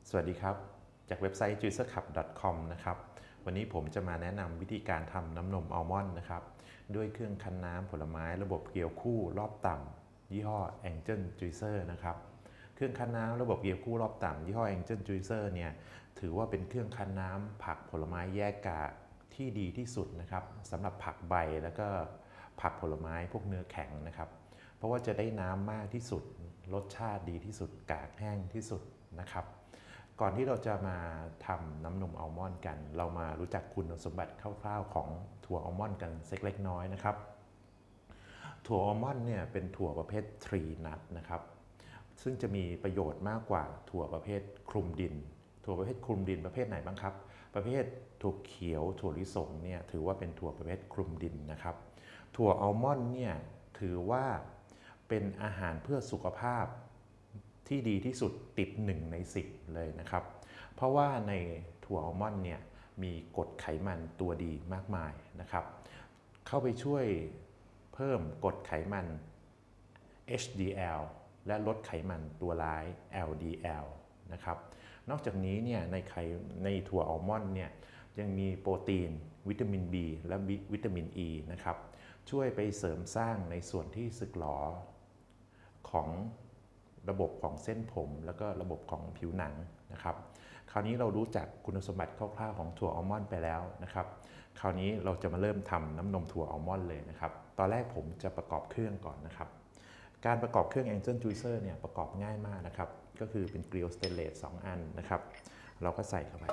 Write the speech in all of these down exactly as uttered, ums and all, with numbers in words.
สวัสดีครับจากเว็บไซต์ จูเซอร์คัพ ดอท คอม นะครับวันนี้ผมจะมาแนะนำวิธีการทำน้ำนมอัลมอนด์นะครับด้วยเครื่องคั้นน้ำผลไม้ระบบเกลียวคู่รอบต่ำยี่ห้อ Angel Juicer นะครับเครื่องคั้นน้ำระบบเกลียวคู่รอบต่ำยี่ห้อ Angel Juicer เนี่ยถือว่าเป็นเครื่องคั้นน้ำผักผลไม้แยกกากที่ดีที่สุดนะครับสำหรับผักใบแล้วก็ผักผลไม้พวกเนื้อแข็งนะครับเพราะว่าจะได้น้ำมากที่สุดรสชาติดีที่สุดกากแห้งที่สุดนะครับก่อนที่เราจะมาทำน้ำนมอัลมอนด์กันเรามารู้จักคุณสมบัติคร่าวๆของถั่วอัลมอนด์กันสักเล็กน้อยนะครับถั่วอัลมอนด์เนี่ยเป็นถั่วประเภททรีนัทนะครับซึ่งจะมีประโยชน์มากกว่าถั่วประเภทคลุมดินถั่วประเภทคลุมดินประเภทไหนบ้างครับประเภทถั่วเขียวถั่วลิสงเนี่ยถือว่าเป็นถั่วประเภทคลุมดินนะครับถั่วอัลมอนด์เนี่ยถือว่าเป็นอาหารเพื่อสุขภาพที่ดีที่สุดติดหนึ่งในสิบเลยนะครับเพราะว่าในถั่วอัลมอนด์เนี่ยมีกรดไขมันตัวดีมากมายนะครับเข้าไปช่วยเพิ่มกรดไขมัน เอช ดี แอล และลดไขมันตัวร้าย แอล ดี แอล นะครับนอกจากนี้เนี่ยในไขในถั่วอัลมอนด์เนี่ยยังมีโปรตีนวิตามิน B และวิตามิน E นะครับช่วยไปเสริมสร้างในส่วนที่สึกหรอของระบบของเส้นผมแล้วก็ระบบของผิวหนังนะครับคราวนี้เรารู้จักคุณสมบัติคร่าวๆของถั่วอัลมอนด์ไปแล้วนะครับคราวนี้เราจะมาเริ่มทำน้ำนมถั่วอัลมอนด์เลยนะครับตอนแรกผมจะประกอบเครื่องก่อนนะครับการประกอบเครื่อง Angel Juicer เนี่ยประกอบง่ายมากนะครับก็คือเป็นเกลียวสเตนเลสสองอันนะครับเราก็ใส่เข้าไป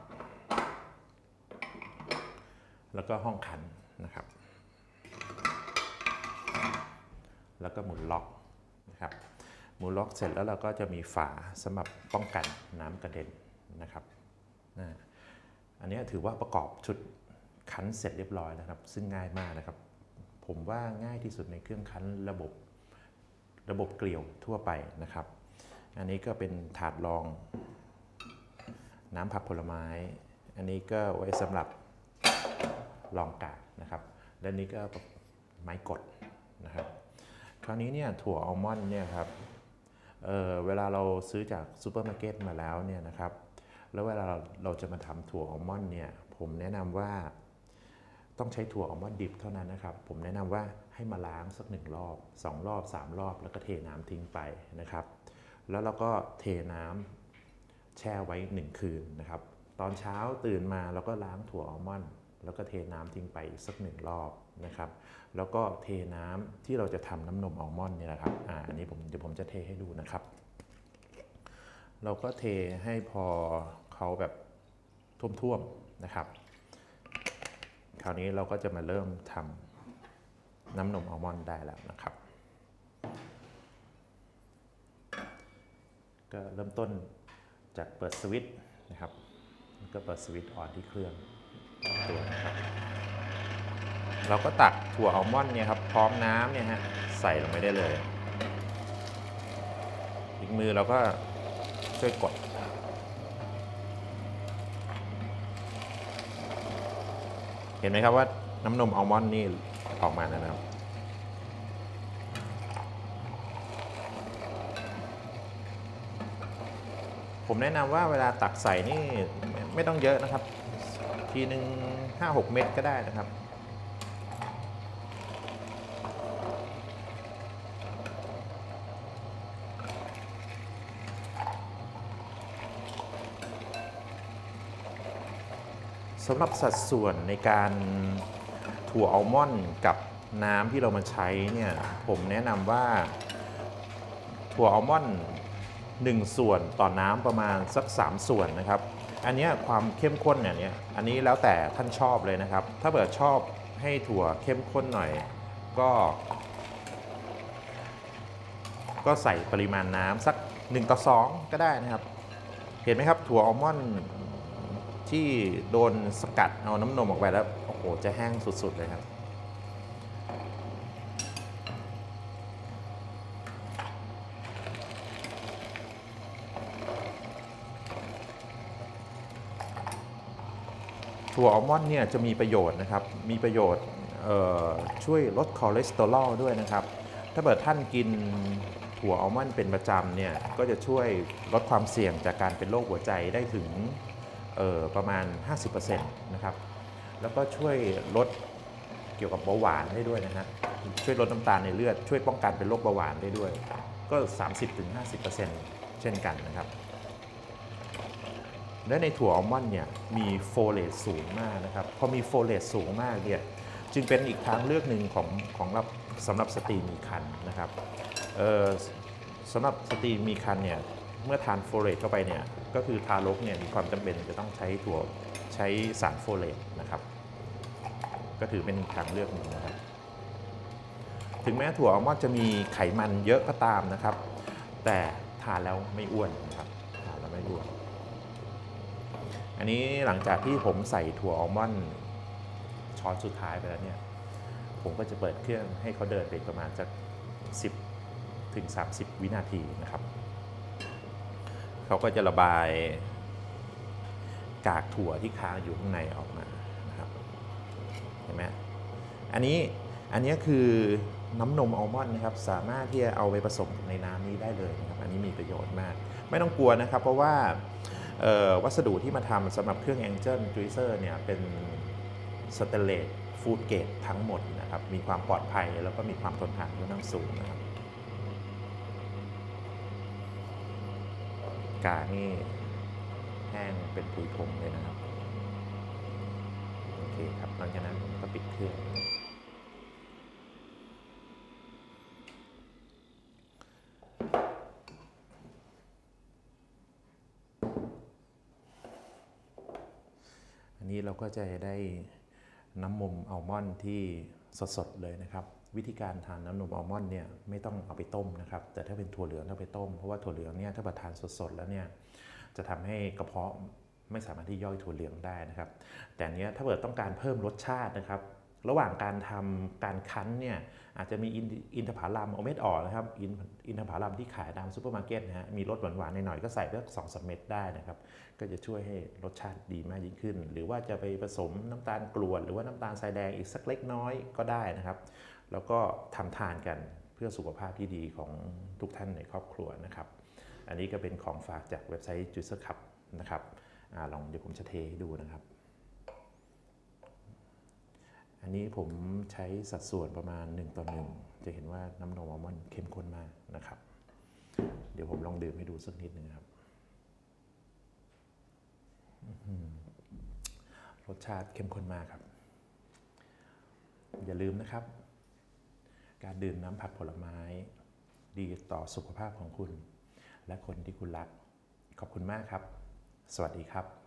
แล้วก็ห้องคั้นนะครับแล้วก็หมุนล็อกนะครับหมุนล็อกเสร็จแล้วเราก็จะมีฝาสำหรับป้องกันน้ำกระเด็นนะครับอันนี้ถือว่าประกอบชุดคั้นเสร็จเรียบร้อยนะครับซึ่งง่ายมากนะครับผมว่าง่ายที่สุดในเครื่องคั้นระบบระบบเกลียวทั่วไปนะครับอันนี้ก็เป็นถาดรองน้ำผักผลไม้อันนี้ก็ไว้สำหรับรองกากนะครับและนี้ก็ไม้กดนะครับคราวนี้เนี่ยถั่วอัลมอนด์เนี่ยครับ เ, เวลาเราซื้อจากซูเปอร์มาร์เก็ตมาแล้วเนี่ยนะครับแล้วเวลาเราเราจะมาทำถั่วอัลมอนด์เนี่ยผมแนะนำว่าต้องใช้ถั่วอัลมอนด์ดิบเท่านั้นนะครับผมแนะนำว่าให้มาล้างสักหนึ่งรอบสองรอบสามรอบแล้วก็เทน้ำทิ้งไปนะครับแล้วเราก็เทน้ำแช่ไว้หนึ่งคืนนะครับตอนเช้าตื่นมาเราก็ล้างถั่วอัลมอนด์แล้วก็เทน้ำทิ้งไปสักหนึ่งรอบนะครับแล้วก็เทน้ำที่เราจะทำน้ำนมอัลมอนด์เนี่ยนะครับอ่าอันนี้ผมเดี๋ยวผมจะเทให้ดูนะครับเราก็เทให้พอเขาแบบท่วมๆนะครับคราวนี้เราก็จะมาเริ่มทำน้ำนมอัลมอนด์ได้แล้วนะครับก็เริ่มต้นจากเปิดสวิตช์นะครับก็เปิดสวิตช์ออนที่เครื่องตัวนะครับเราก็ตักถั่วอัลมอนด์เนี่ยครับพร้อมน้ำเนี่ยฮะใส่ลงไปได้เลยอีกมือเราก็ช่วยกดเห็นไหมครับว่าน้ำนมอัลมอนด์นี่ออกมาแล้วนะครับผมแนะนำว่าเวลาตักใส่นี่ไม่ต้องเยอะนะครับทีหนึ่ง ห้าหก เม็ดก็ได้นะครับสำหรับสัดส่วนในการถั่วอัลมอนด์กับน้ำที่เรามาใช้เนี่ยผมแนะนำว่าถั่วอัลมอนด์หนึ่งส่วนต่อน้ำประมาณสักสามส่วนนะครับอันนี้ความเข้มข้นเนี่ยอันนี้แล้วแต่ท่านชอบเลยนะครับถ้าเกิดชอบให้ถั่วเข้มข้นหน่อยก็ก็ใส่ปริมาณน้ำสักหนึ่งต่อสองก็ได้นะครับเห็นไหมครับถั่วอัลมอนด์ที่โดนสกัดเอาน้ำนมออกไปแล้วโอ้โหจะแห้งสุดๆเลยครับถั่วอัลมอนด์เนี่ยจะมีประโยชน์นะครับมีประโยชน์ช่วยลดคอเลสเตอรอลด้วยนะครับถ้าเกิดท่านกินถั่วอัลมอนด์เป็นประจำเนี่ยก็จะช่วยลดความเสี่ยงจากการเป็นโรคหัวใจได้ถึงประมาณ ห้าสิบเปอร์เซ็นต์ นะครับแล้วก็ช่วยลดเกี่ยวกับเบาหวานได้ด้วยนะฮะช่วยลดน้ำตาลในเลือดช่วยป้องกันเป็นโรคเบาหวานได้ด้วยก็ สามสิบถึงห้าสิบเปอร์เซ็นต์ เช่นกันนะครับและในถั่วอัลมอนด์เนี่ยมีโฟเลตสูงมากนะครับพอมีโฟเลตสูงมากเนี่ยจึงเป็นอีกทางเลือกหนึ่งของของเราสำหรับสตรีมีครรภ์นะครับสำหรับสตรีมีครรภ์เนี่ยเมื่อทานโฟเลตเข้าไปเนี่ยก็คือทารกเนี่ยมีความจำเป็นจะต้องใช้ถั่วใช้สารโฟเลตนะครับก็ถือเป็นทางเลือกหนึ่งนะครับถึงแม้ถั่วอัลมอนด์จะมีไขมันเยอะก็ตามนะครับแต่ทานแล้วไม่อ้วนนะครับทานแล้วไม่อ้วนอันนี้หลังจากที่ผมใส่ถั่วอัลมอนด์ช้อนสุดท้ายไปแล้วเนี่ยผมก็จะเปิดเครื่องให้เขาเดินไปประมาณสักสิบถึงสามสิบวินาทีนะครับเขาก็จะระบายกากถั่วที่ค้างอยู่ข้างในออกมานะครับเห็นไหมอันนี้อันนี้คือน้ำนมอัลมอนด์นะครับสามารถที่จะเอาไปผสมในน้ำนี้ได้เลยนะครับอันนี้มีประโยชน์มากไม่ต้องกลัวนะครับเพราะว่าวัสดุที่มาทำสำหรับเครื่อง Angel Juicer เนี่ยเป็นสเตนเลสฟู้ดเกรดทั้งหมดนะครับมีความปลอดภัยแล้วก็มีความทนทานค่อนข้างสูงนะครับกานี่แห้งเป็นผุยผงเลยนะครับโอเคครับหลังจากนั้นผมก็ปิดเครื่องอันนี้เราก็จะได้น้ำนมอัลมอนด์ที่สดๆเลยนะครับวิธีการทานน้ำนมอัลมอนด์เนี่ยไม่ต้องเอาไปต้มนะครับแต่ถ้าเป็นถั่วเหลืองต้องไปต้มเพราะว่าถั่วเหลืองเนี่ยถ้าทานสดๆแล้วเนี่ยจะทำให้กระเพาะไม่สามารถที่ย่อยถั่วเหลืองได้นะครับแต่เนี้ยถ้าเกิดต้องการเพิ่มรสชาตินะครับระหว่างการทำการคั้นเนี่ยอาจจะมีอินทผลัมเอาเม็ดออกนะครับอินทผลัมที่ขายตามซูเปอร์มาร์เก็ตนะฮะมีรสหวานๆหน่อยๆก็ใส่ไปสักสองสามเม็ดได้นะครับก็จะช่วยให้รสชาติดีมากยิ่งขึ้นหรือว่าจะไปผสมน้ำตาลกรวดหรือว่าน้ำตาลทรายแดงอีกสักเล็กน้อยก็ได้นะครับแล้วก็ทำทานกันเพื่อสุขภาพที่ดีของทุกท่านในครอบครัวนะครับอันนี้ก็เป็นของฝากจากเว็บไซต์ Juicer Cup นะครับอลองเดี๋ยวผมจะเทให้ดูนะครับอันนี้ผมใช้สัดส่วนประมาณหนึ่งต่อหนึ่งจะเห็นว่าน้ำนมอัลมอนด์เข้มข้นมากนะครับเดี๋ยวผมลองดื่มให้ดูสักนิดนึงครับรสชาติเข้มข้นมากครับอย่าลืมนะครับการดื่มน้ำผักผลไม้ดีต่อสุขภาพของคุณและคนที่คุณรักขอบคุณมากครับสวัสดีครับ